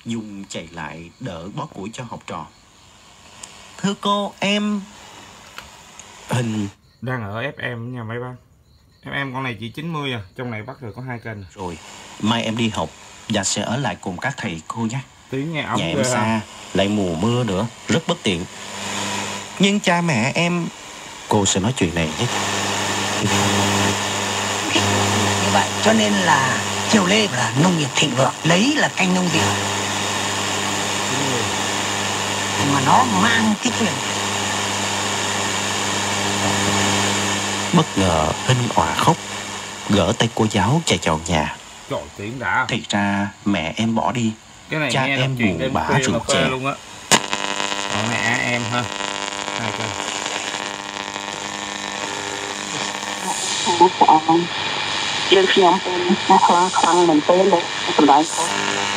Dung chạy lại đỡ bó củi cho học trò. Thưa cô, em... Hình đang ở FM nha mấy bác. FM con này chỉ 90 à, trong này bắt được có 2 kênh. Rồi, mai em đi học và sẽ ở lại cùng các thầy cô nhé. Tiếng nghe ống Nhà em ghê xa, ha. lại mùa mưa nữa, rất bất tiện. Nhưng cha mẹ em... Cô sẽ nói chuyện này nhé. Như vậy cho nên là Triều Lê là nông nghiệp thịnh vượng, lấy là canh nông nghiệp mà nó mang cái quyền. Bất ngờ Hinh òa khóc, gỡ tay cô giáo chạy vào nhà. Trời, tiếng đã. Thì ra mẹ em bỏ đi. Cái này cha nghe em chuyện buồn bã rượu chè luôn á. Còn này em ha. 2 kênh. យើងខ្ញុំពូនខ្លាំងខ្លាំងមែនទេលោកសម្ដែង